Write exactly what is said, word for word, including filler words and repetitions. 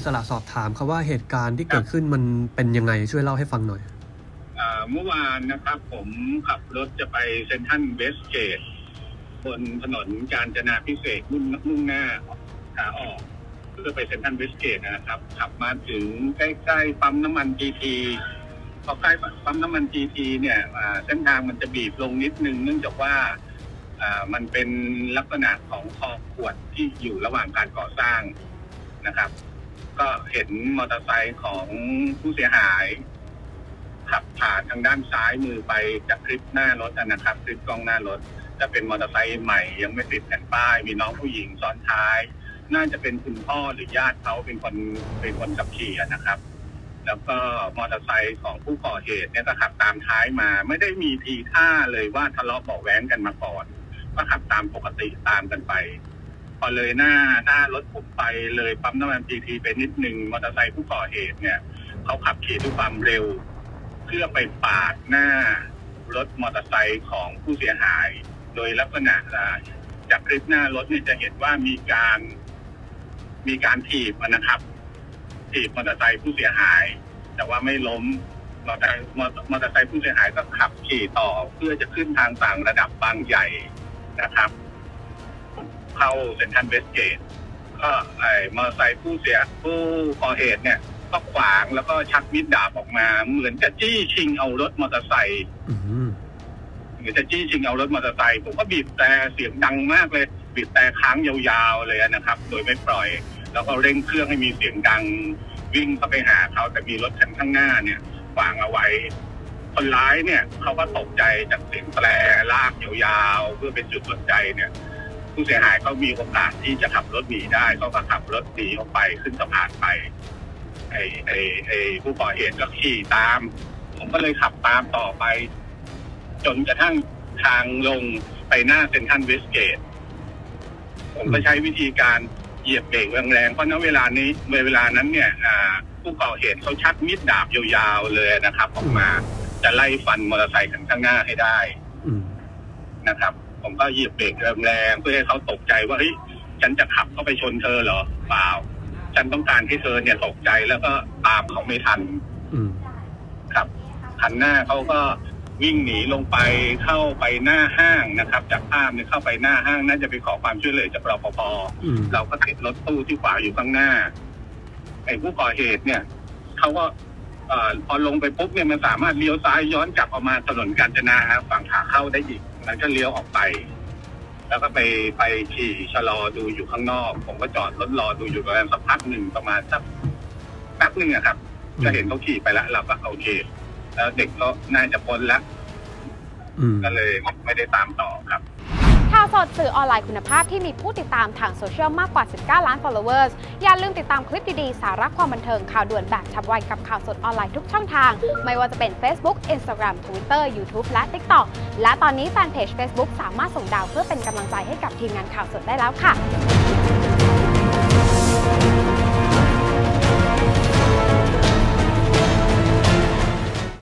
สระสอบถามครับว่าเหตุการณ์ที่เกิดขึ้นมันเป็นยังไงช่วยเล่าให้ฟังหน่อยเมื่อวานนะครับผมขับรถจะไปเซ็นทรัลเวสเกตบนถนนกาญจนาภิเษกมุ่งมุ่งหน้าขาออกเพื่อไปเซ็นทรัลเวสเกตนะครับขับมาถึงใกล้ๆปั๊มน้ำมัน จี ที พอใกล้ปั๊มน้ำมัน จี ที เนี่ยเส้นทางมันจะบีบลงนิดนึงเนื่องจากว่ามันเป็นลักษณะของคลองขวดที่อยู่ระหว่างการก่อสร้างนะครับก็เห็นมอเตอร์ไซค์ของผู้เสียหายขับผ่านทางด้านซ้ายมือไปจากคลิปหน้ารถนะครับคลิปกล้องหน้ารถจะเป็นมอเตอร์ไซค์ใหม่ยังไม่ติดแผ่นป้ายมีน้องผู้หญิงซ้อนท้ายน่าจะเป็นคุณพ่อหรือญาติเขาเป็นคนเป็นคนขับขี่นะครับแล้วก็มอเตอร์ไซค์ของผู้ก่อเหตุเนี่ยก็ขับตามท้ายมาไม่ได้มีทีท่าเลยว่าทะเลาะเบาะแว้งกันมาก่อนก็ขับตามปกติตามกันไปพอเลยหน้าหน้ารถผมไปเลยปั๊มน้ำมัน จี ที ไปนิดนึงมอเตอร์ไซค์ผู้ก่อเหตุเนี่ยเขาขับขี่ด้วยความเร็วเพื่อไปปาดหน้ารถมอเตอร์ไซค์ของผู้เสียหายโดยลักษณะจากคลิปหน้ารถนี่จะเห็นว่ามีการมีการถีบนะครับถีบมอเตอร์ไซค์ผู้เสียหายแต่ว่าไม่ล้มมอเตอร์มอเตอร์ไซค์ผู้เสียหายก็ขับขี่ต่อเพื่อจะขึ้นทางต่างระดับบางใหญ่นะครับเข้าเซ็นทรัลเวสเกตก็ไอ้มอเตอร์ไซค์ผู้เสียผู้ก่อเหตุเนี่ยก็ขวางแล้วก็ชักมีดดาบออกมาเหมือนจะจี้ชิงเอารถมอเตอร์ไซค์เหมือนจะจี้ชิงเอารถมอเตอร์ไซค์ผมก็บีบแต่เสียงดังมากเลยบีบแต่ค้างยาวๆเลยนะครับโดยไม่ปล่อยแล้วก็เร่งเครื่องให้มีเสียงดังวิ่งเข้าไปหาเขาแต่มีรถคันข้างหน้าเนี่ยขวางเอาไว้คนร้ายเนี่ยเขาก็ตกใจจากเสียงแตรลากยาวๆเพื่อเป็นจุดสนใจเนี่ยผู้เสียหายเขามีโอกาสที่จะขับรถหนีได้เขาก็ขับรถหนีออกไปขึ้นสะพานไปไอ้ไอ้ไอ้ผู้ก่อเหตุก็ขี่ตามผมก็เลยขับตามต่อไปจนกระทั่งทางลงไปหน้าเซ็นทรัลเวสเกตผมก็ใช้วิธีการเหยียบเบรกแรงๆเพราะณเวลานี้เวลานั้นเนี่ยผู้ก่อเหตุเขาชักมีดดาบยาวๆเลยนะครับออกมาจะไล่ฟันมอเตอร์ไซค์ข้างหน้าให้ได้นะครับผมก็เหยียบเบรกแรงๆเพื่อให้เขาตกใจว่าเฮ้ยฉันจะขับเข้าไปชนเธอเหรอเปล่าฉันต้องการให้เธอเนี่ยตกใจแล้วก็ตามเขาไม่ทันครับคันหน้าเขาก็วิ่งหนีลงไปเข้าไปหน้าห้างนะครับจากภาพเนี่ยเข้าไปหน้าห้างน่าจะไปขอความช่วยเหลือจากรปภเราก็ติดรถตู้ที่ขวางอยู่ข้างหน้าไอ้ผู้ก่อเหตุเนี่ยเขาก็พอลงไปปุ๊บเนี่ยมันสามารถเลี้ยวซ้ายย้อนกลับออกมาถนนกาญจนาฝั่งขาเข้าได้อีกมันก็เลี้ยวออกไปแล้วก็ไปไปขี่ชะลอดูอยู่ข้างนอกผมก็จอดรถรอดูอยู่ประมาณสักพักหนึ่งประมาณสักแป๊บหนึ่งอะครับจะเห็นเขาขี่ไปแล้วเราก็โอเคแล้วเด็กก็น่าจะพ้นแล้วก็เลยไม่ได้ตามต่อครับข่าวสดสื่อออนไลน์คุณภาพที่มีผู้ติดตามทางโซเชียลมากกว่าสิบเก้าล้าน followers อย่าลืมติดตามคลิปดีๆสาระความบันเทิงข่าวด่วนแบบฉับไวกับข่าวสดออนไลน์ทุกช่องทางไม่ว่าจะเป็น Facebook Instagram Twitter YouTube และ TikTok และตอนนี้แฟนเพจ Facebook สามารถส่งดาวเพื่อเป็นกำลังใจให้กับทีมงานข่าวสดได้แล้วค่ะ